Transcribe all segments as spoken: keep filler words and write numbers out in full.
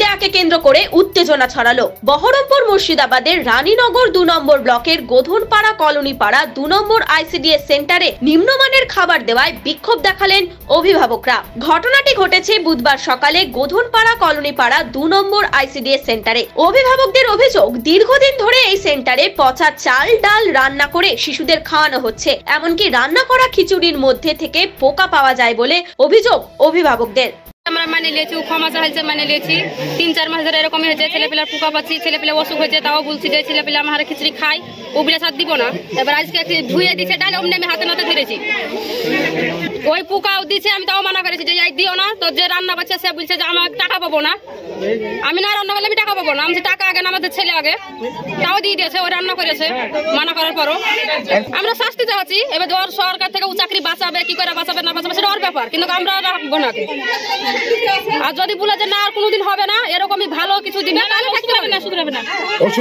ক্রিয়াকে কেন্দ্র করে উত্তেজনা ছড়ালো। বহরমপুর মুর্শিদাবাদের রানীনগর দু নম্বর ব্লকের গোধনপাড়া কলোনি পাড়া দু নম্বর আইসিডিএস সেন্টারে নিম্নমানের খাবার দেওয়ায় বিক্ষোভ দেখালেন অভিভাবকরা। ঘটনাটি ঘটেছে বুধবার সকালে গোধনপাড়া কলোনি পাড়া দু নম্বর আইসিডিএস সেন্টারে। অভিভাবকদের অভিযোগ, দীর্ঘদিন ধরে এই সেন্টারে পচা চাল ডাল রান্না করে শিশুদের খাওয়ানো হচ্ছে। এমনকি রান্না করা খিচুড়ির মধ্যে থেকে পোকা পাওয়া যায় বলে অভিযোগ অভিভাবকদের। আমরা মানে লিয়েছি, ক্ষমা চাইছে মানে লিয়েছি, তিন চার মাস ধরে এরকমই হয়েছে। ছেলেপিলার পোকা পাচ্ছি, ছেলেপিলা অসুখ হয়েছে, তাও বলছি যে ছেলেপিলা আমার খিচড়ি খাই, ওগুলো সাথ দিব না। এবার আজকে ধুয়ে দিচ্ছে ডাল, অমনি আমি হাতে নাতে ধরেছি, ওই পোকাও দিচ্ছে, আমি তাও মানা করেছি যে এই দিও না। তো যে রান্না পাচ্ছে সে বলছে যে আমার টাকা পাবো না, আমি না রান্না করলে আমি টাকা পাবো না। আমি টাকা আগে না, আমাদের ছেলে আগে, তাও দিয়ে দিয়েছে, ওই রান্না করেছে। মানা করার পরও আমরা শাস্তি চাচ্ছি। এবার ওর সরকার থেকে ও চাকরি বাঁচাবে, কি করে বাঁচাবে না বাঁচাবে সেটা ওর ব্যাপার, কিন্তু আমরা রাখবো না। আর যদি বলে যে না আর কোনোদিন হবে না, এরকমই ভালো কিছু দিবে, তাহলে থাকতে হবে না, শুধরাবে না,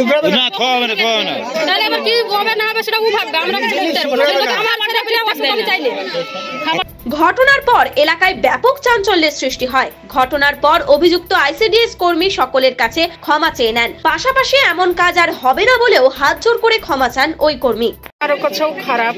তাহলে এবার কি হবে না হবে সেটা ও ভাববে, আমরা কিছু বলতে পারবো না। আমার ছেলেপিলা আমি চাইলে। ঘটনার পর এলাকায় ব্যাপক চাঞ্চল্যের সৃষ্টি হয়। ঘটনার পর অভিযুক্ত আইসিডিএস কর্মী সকলের কাছে ক্ষমা চেয়ে নেন। পাশাপাশি এমন কাজ আর হবে না বলেও হাত জোর করে ক্ষমা চান ওই কর্মী। আরো কাছেও খারাপ,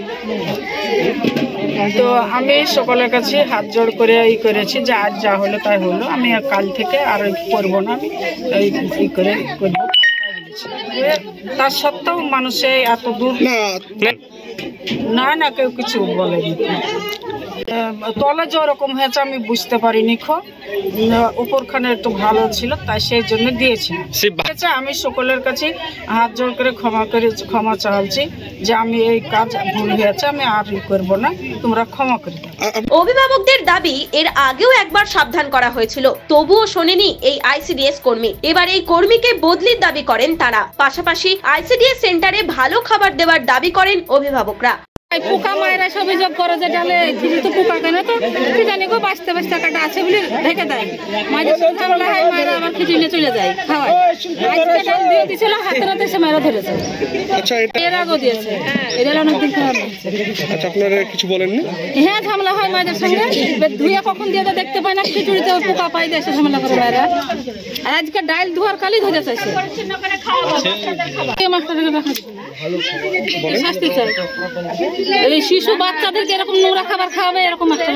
তো আমি সকলের কাছে হাত জোড় করে ই করেছি যে আজ যা হলো তাই হলো, আমি কাল থেকে আর করবো না, আমি ই করে করবো। তার সত্ত্বেও মানুষে এত দূর না না কেউ কিছু বলেনি। তলে যে ওরকম হয়েছে আমি বুঝতে পারিনি, খো উপরখানে একটু ভালো ছিল তাই সেই জন্য দিয়েছি। আমি সকলের কাছে হাত জোড় করে ক্ষমা করে ক্ষমা চাইছি যে আমি এই কাজ ভুল হয়েছে, আমি আর ই করবো না, তোমরা ক্ষমা করে দাও। অভিভাবকদের দাবি, এর আগেও একবার সাবধান করা হয়েছিল, তবুও শোনেনি এই আইসিডিএস কর্মী। এবার এই কর্মীকে বদলির দাবি করেন তারা। পাশাপাশি আইসিডিএস সেন্টারে ভালো খাবার দেওয়ার দাবি করেন অভিভাবকরা। পোকা মায়েরা সব অভিযোগ করে যে ডালে তো পোকা কেন, তো কি জানি গো বাঁচতে বাঁচতে টাকাটা আছে বলে ঢেকে দেয়। মায়ের ঝামেলা হয়, মায়েরা আবার খিচুড়ি নিয়ে চলে যায় খাওয়ায়। আজকে ডাল দিয়ে দিয়েছিল, হাতে রাতে সে মায়েরা ধরেছে। আচ্ছা, এর আগেও দিয়েছে, এটা অনেকদিন খারাপ। আচ্ছা, আপনারা কিছু বলেননি? হ্যাঁ, ঝামেলা হয় মায়েদের সঙ্গে। ধুয়ে কখন দিয়ে দেখতে পায় না, খিচুড়িতে পোকা পাই দেয়, সে ঝামেলা করে মায়েরা। আজকে ডাল ধোয়ার কালি ধরে চাইছে। শাস্তি চাই, এই শিশু বাচ্চাদেরকে এরকম নোংরা খাবার খাওয়াবে, এরকম মাস্টার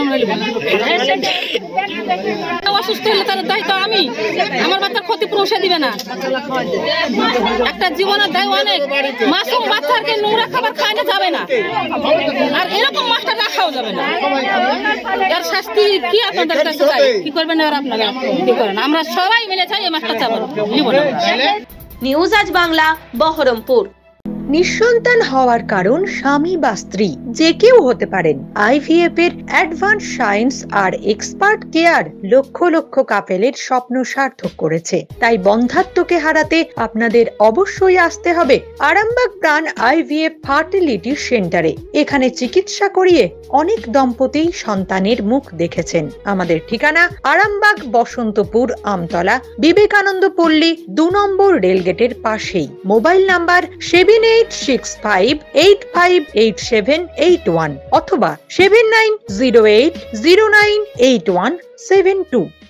অসুস্থ হলে তাদের দায়িত্ব আমি, আমার বাচ্চার ক্ষতিপূরণ সে দিবে না। একটা জীবনের দায় অনেক, মাসুম বাচ্চাকে নোংরা খাবার খাওয়ানো যাবে না, আর এরকম মাস্টার রাখাও যাবে না। এর শাস্তি কি আপনাদের কাছে চাই, কি করবেন এবার আপনারা কি করেন? আমরা সবাই মিলে চাই এই মাস্টার চাবো নিব না। নিউজ আজ বাংলা, বহরমপুর। নিঃসন্তান হওয়ার কারণ স্বামী বা স্ত্রী যে কেউ হতে পারেন। আইভিএফ এর অ্যাডভান্স সায়েন্স আর এক্সপার্ট কেয়ার লক্ষ লক্ষ কাপেলের স্বপ্ন সার্থক করেছে। তাই বন্ধাত্বকে হারাতে আপনাদের অবশ্যই আসতে হবে আরামবাগ প্রাণ আইভিএফ ফার্টিলিটি সেন্টারে। এখানে চিকিৎসা করিয়ে অনেক দম্পতি সন্তানের মুখ দেখেছেন। আমাদের ঠিকানা আরামবাগ বসন্তপুর আমতলা বিবেকানন্দ পল্লী দু নম্বর রেলগেটের পাশেই। Mobile number seven eight six five eight five eight seven eight one অথবা seven nine zero eight zero nine eight one seven two.